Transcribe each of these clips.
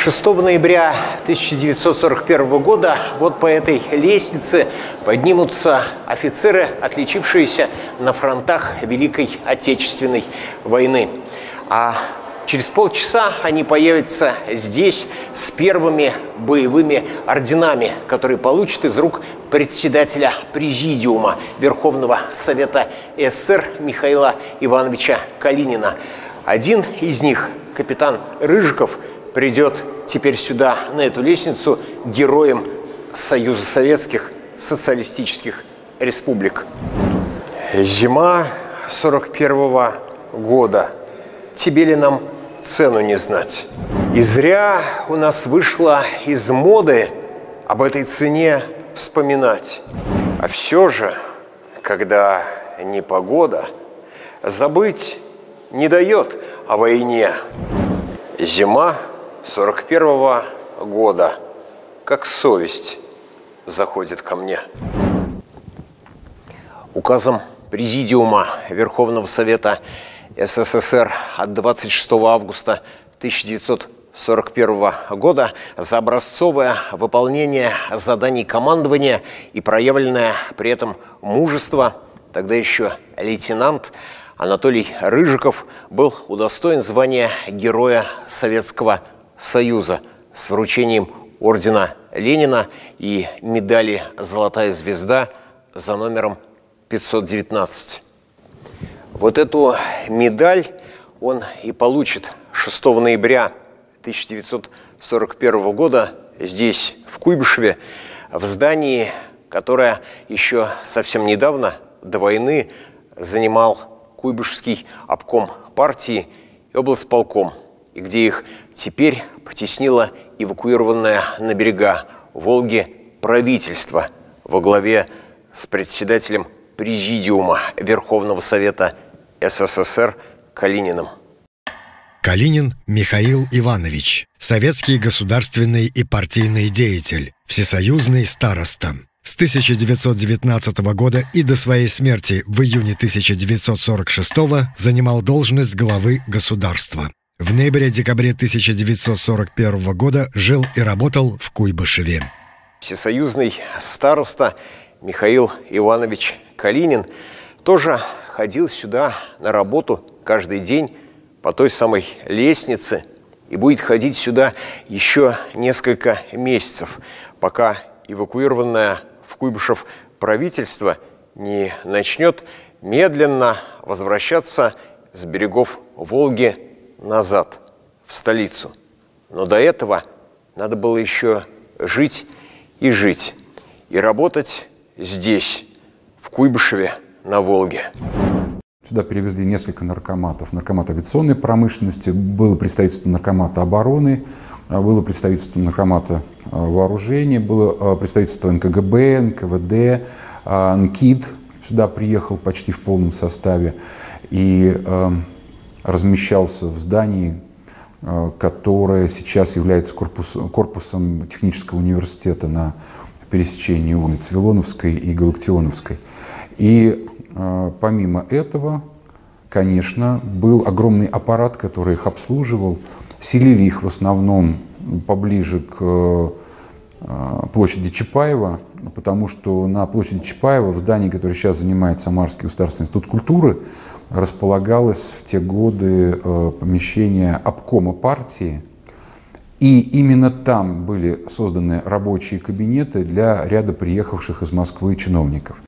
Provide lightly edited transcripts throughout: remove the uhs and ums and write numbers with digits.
6 ноября 1941 года вот по этой лестнице поднимутся офицеры, отличившиеся на фронтах Великой Отечественной войны. А через полчаса они появятся здесь с первыми боевыми орденами, которые получат из рук председателя Президиума Верховного Совета СССР Михаила Ивановича Калинина. Один из них, капитан Рыжиков, придет теперь сюда, на эту лестницу, героем Союза Советских Социалистических Республик. Зима 41-го года. Тебе ли нам цену не знать? И зря у нас вышло из моды об этой цене вспоминать. А все же, когда непогода, забыть не дает о войне. Зима 41-го года, как совесть, заходит ко мне. Указом Президиума Верховного Совета СССР от 26 августа 1941 года за образцовое выполнение заданий командования и проявленное при этом мужество тогда еще лейтенант Анатолий Рыжиков был удостоен звания Героя Советского Союза с вручением ордена Ленина и медали «Золотая звезда» за номером 519. Вот эту медаль он и получит 6 ноября 1941 года здесь, в Куйбышеве, в здании, которое еще совсем недавно, до войны, занимал Куйбышевский обком партии и облсполком, и где их теперь потеснило эвакуированное на берега Волги правительство во главе с председателем Президиума Верховного Совета СССР Калининым. Калинин Михаил Иванович, советский государственный и партийный деятель, всесоюзный староста. С 1919 года и до своей смерти в июне 1946 занимал должность главы государства. В ноябре-декабре 1941 года жил и работал в Куйбышеве. Всесоюзный староста Михаил Иванович Калинин тоже ходил сюда на работу каждый день по той самой лестнице и будет ходить сюда еще несколько месяцев, пока эвакуированное в Куйбышев правительство не начнет медленно возвращаться с берегов Волги назад, в столицу. Но до этого надо было еще жить и жить, и работать здесь, в Куйбышеве на Волге. Сюда перевезли несколько наркоматов. Наркомат авиационной промышленности, было представительство наркомата обороны, было представительство наркомата вооружения, было представительство НКГБ, НКВД, НКИД сюда приехал почти в полном составе и размещался в здании, которое сейчас является корпусом технического университета на пересечении улиц Вилоновской и Галактионовской. И помимо этого, конечно, был огромный аппарат, который их обслуживал. Селили их в основном поближе к площади Чапаева, потому что на площади Чапаева, в здании, которое сейчас занимает Самарский государственный институт культуры, располагалось в те годы помещение обкома партии. И именно там были созданы рабочие кабинеты для ряда приехавших из Москвы чиновников.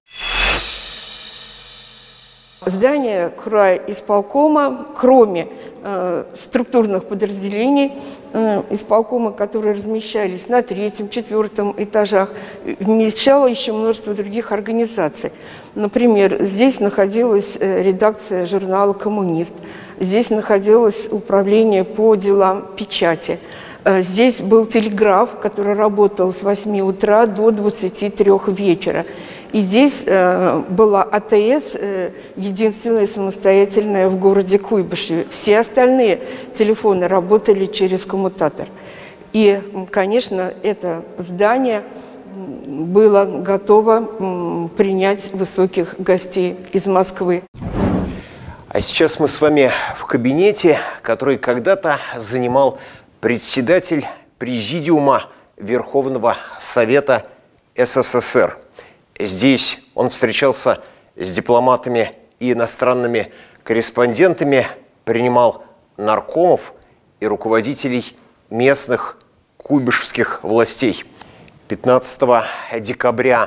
Здание крайисполкома, кроме структурных подразделений исполкома, которые размещались на 3-м, 4-м этажах, вмещало еще множество других организаций. Например, здесь находилась редакция журнала «Коммунист», здесь находилось управление по делам печати. Здесь был телеграф, который работал с 8 утра до 23 вечера. И здесь была АТС, единственная самостоятельная в городе Куйбышеве. Все остальные телефоны работали через коммутатор. И, конечно, это здание было готово принять высоких гостей из Москвы. А сейчас мы с вами в кабинете, который когда-то занимал председатель Президиума Верховного Совета СССР. Здесь он встречался с дипломатами и иностранными корреспондентами, принимал наркомов и руководителей местных куйбышевских властей. 15 декабря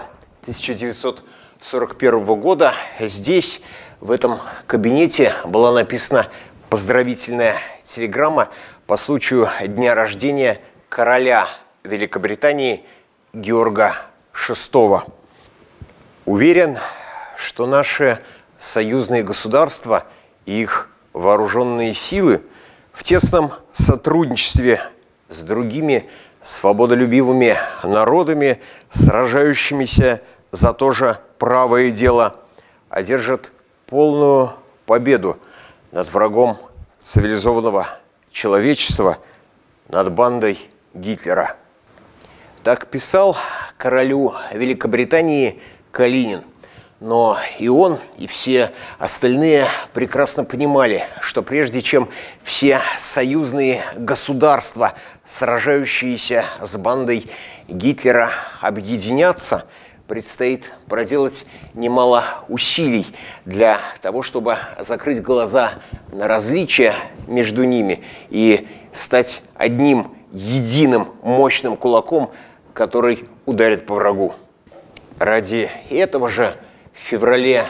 1941 года здесь, в этом кабинете, была написана поздравительная телеграмма по случаю дня рождения короля Великобритании Георга VI. Уверен, что наши союзные государства и их вооруженные силы в тесном сотрудничестве с другими свободолюбивыми народами, сражающимися за то же правое дело, одержат полную победу над врагом цивилизованного человечества, над бандой Гитлера. Так писал королю Великобритании Калинин. Но и он, и все остальные прекрасно понимали, что прежде чем все союзные государства, сражающиеся с бандой Гитлера, объединятся, предстоит проделать немало усилий для того, чтобы закрыть глаза на различия между ними и стать одним единым мощным кулаком, который ударит по врагу. Ради этого же в феврале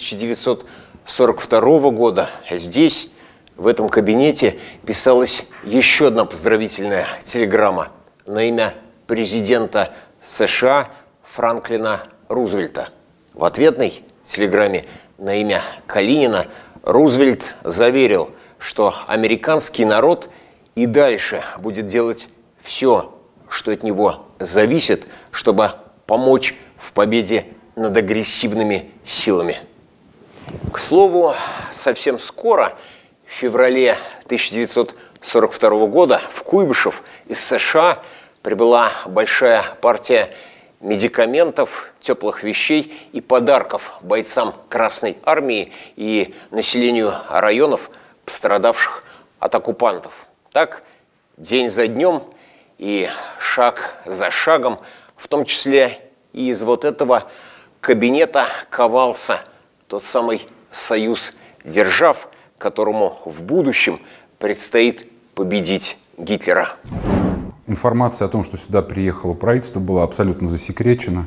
1942 года здесь, в этом кабинете, писалась еще одна поздравительная телеграмма на имя президента США Франклина Рузвельта. В ответной телеграмме на имя Калинина Рузвельт заверил, что американский народ и дальше будет делать все, что от него зависит, чтобы помочь в победе над агрессивными силами. К слову, совсем скоро, в феврале 1942 года, в Куйбышев из США прибыла большая партия медикаментов, теплых вещей и подарков бойцам Красной Армии и населению районов, пострадавших от оккупантов. Так, день за днем и шаг за шагом, в том числе и из вот этого кабинета, ковался тот самый союз держав, которому в будущем предстоит победить Гитлера. Информация о том, что сюда приехало правительство, была абсолютно засекречена.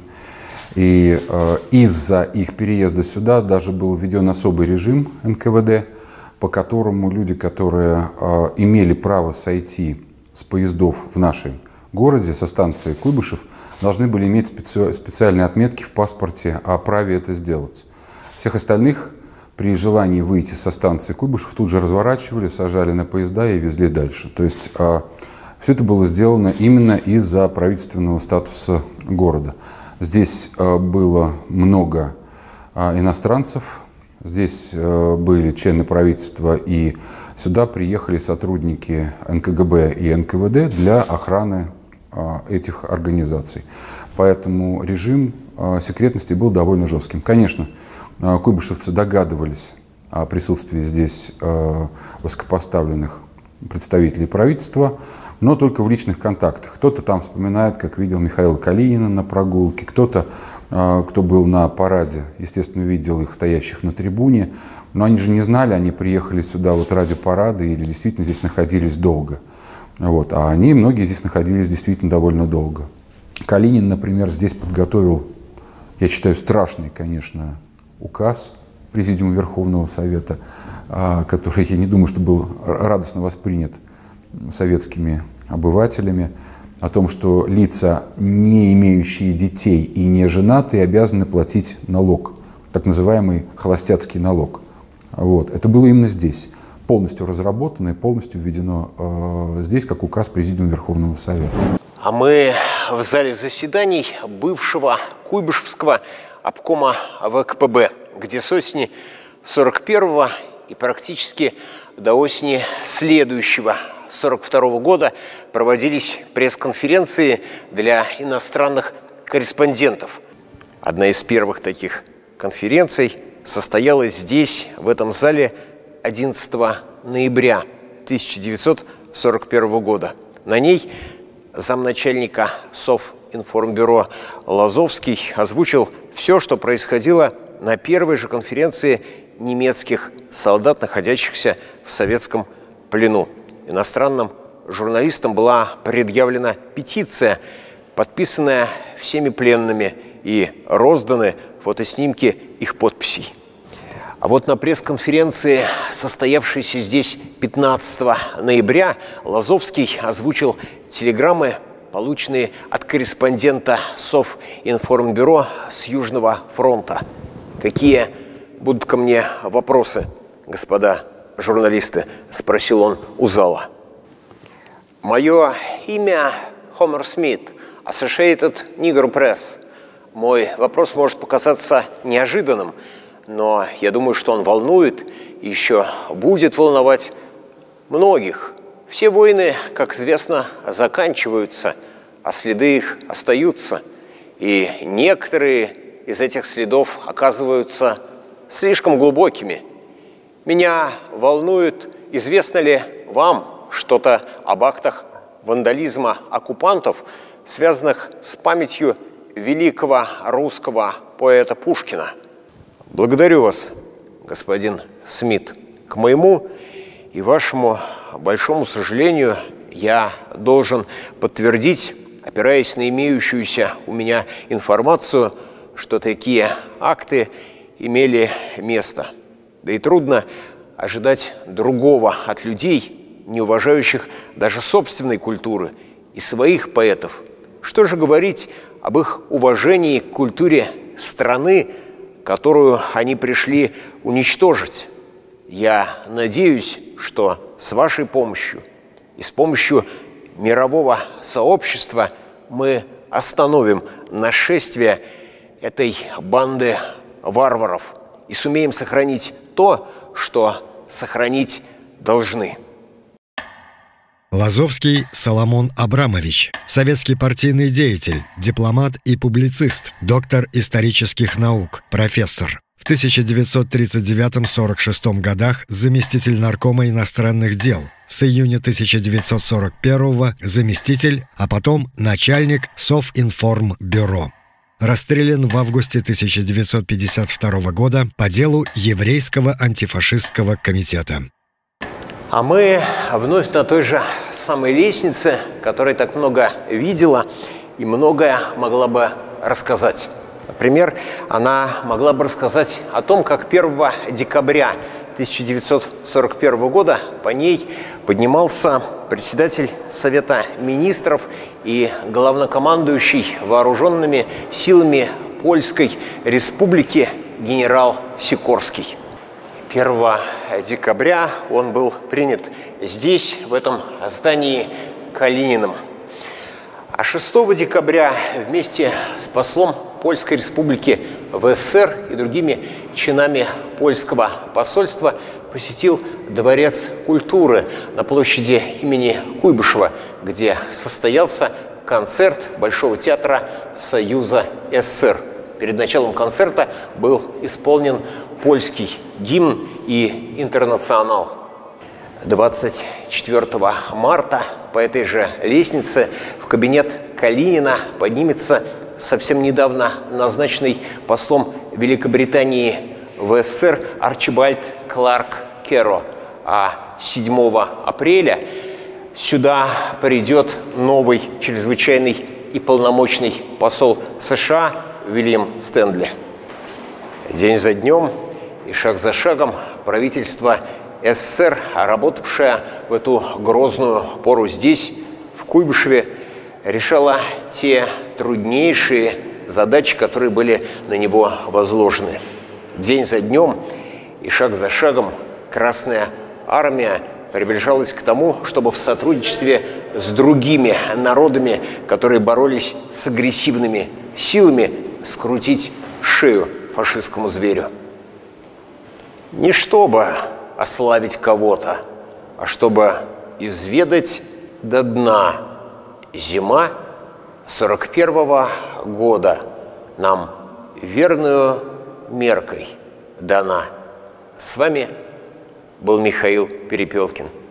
И из-за их переезда сюда даже был введен особый режим НКВД, по которому люди, которые имели право сойти с поездов в нашем городе со станции Куйбышев, должны были иметь специальные отметки в паспорте о праве это сделать. Всех остальных при желании выйти со станции Куйбышев тут же разворачивали, сажали на поезда и везли дальше. То есть все это было сделано именно из-за правительственного статуса города. Здесь было много иностранцев, здесь были члены правительства, и сюда приехали сотрудники НКГБ и НКВД для охраны этих организаций. Поэтому режим секретности был довольно жестким. Конечно, куйбышевцы догадывались о присутствии здесь высокопоставленных представителей правительства, но только в личных контактах. Кто-то там вспоминает, как видел Михаила Калинина на прогулке, кто-то, кто был на параде, естественно, видел их стоящих на трибуне, но они же не знали, они приехали сюда вот ради парада или действительно здесь находились долго. Вот. А они, многие здесь находились действительно довольно долго. Калинин, например, здесь подготовил, я считаю, страшный, конечно, указ Президиума Верховного Совета, который, я не думаю, что был радостно воспринят советскими обывателями, о том, что лица, не имеющие детей и не женатые, обязаны платить налог, так называемый холостяцкий налог. Вот. Это было именно здесь. Полностью разработано и полностью введено здесь, как указ Президиума Верховного Совета. А мы в зале заседаний бывшего Куйбышевского обкома ВКПБ, где с осени 41-го и практически до осени следующего 42-го года проводились пресс-конференции для иностранных корреспондентов. Одна из первых таких конференций состоялась здесь, в этом зале, 11 ноября 1941 года. На ней замначальника Совинформбюро Лазовский озвучил все, что происходило на первой же конференции немецких солдат, находящихся в советском плену. Иностранным журналистам была предъявлена петиция, подписанная всеми пленными, и розданы фотоснимки их подписей. А вот на пресс-конференции, состоявшейся здесь 15 ноября, Лазовский озвучил телеграммы, полученные от корреспондента Совинформбюро с Южного фронта. Какие будут ко мне вопросы, господа журналисты? Спросил он у зала. Мое имя Хомер Смит, Associated Negro Press. Мой вопрос может показаться неожиданным, но я думаю, что он волнует и еще будет волновать многих. Все войны, как известно, заканчиваются, а следы их остаются. И некоторые из этих следов оказываются слишком глубокими. Меня волнует, известно ли вам что-то об актах вандализма оккупантов, связанных с памятью великого русского поэта Пушкина. Благодарю вас, господин Смит. К моему и вашему большому сожалению, я должен подтвердить, опираясь на имеющуюся у меня информацию, что такие акты имели место. Да и трудно ожидать другого от людей, не уважающих даже собственной культуры и своих поэтов. Что же говорить об их уважении к культуре страны, которую они пришли уничтожить? Я надеюсь, что с вашей помощью и с помощью мирового сообщества мы остановим нашествие этой банды варваров и сумеем сохранить то, что сохранить должны. Лазовский Соломон Абрамович, советский партийный деятель, дипломат и публицист, доктор исторических наук, профессор. В 1939-46 годах заместитель наркома иностранных дел, с июня 1941 заместитель, а потом начальник Совинформбюро. Расстрелян в августе 1952 года по делу Еврейского антифашистского комитета. А мы вновь на той же самой лестнице, которой так много видела и многое могла бы рассказать. Например, она могла бы рассказать о том, как 1 декабря 1941 года по ней поднимался председатель Совета министров и главнокомандующий вооруженными силами Польской республики генерал Сикорский. 1 декабря он был принят здесь, в этом здании, Калининым. А 6 декабря вместе с послом Польской республики в СССР и другими чинами польского посольства посетил Дворец культуры на площади имени Куйбышева, где состоялся концерт Большого театра Союза СССР. Перед началом концерта был исполнен польский гимн и интернационал. 24 марта по этой же лестнице в кабинет Калинина поднимется совсем недавно назначенный послом Великобритании в СССР Арчибальд Кларк Керро. А 7 апреля сюда придет новый чрезвычайный и полномочный посол США Уильям Стэнли. День за днем и шаг за шагом правительство СССР, работавшее в эту грозную пору здесь, в Куйбышеве, решало те труднейшие задачи, которые были на него возложены. День за днем и шаг за шагом Красная Армия приближалась к тому, чтобы в сотрудничестве с другими народами, которые боролись с агрессивными силами, скрутить шею фашистскому зверю. Не чтобы ославить кого-то, а чтобы изведать до дна. Зима 41-го года нам верную меркой дана. С вами был Михаил Перепелкин.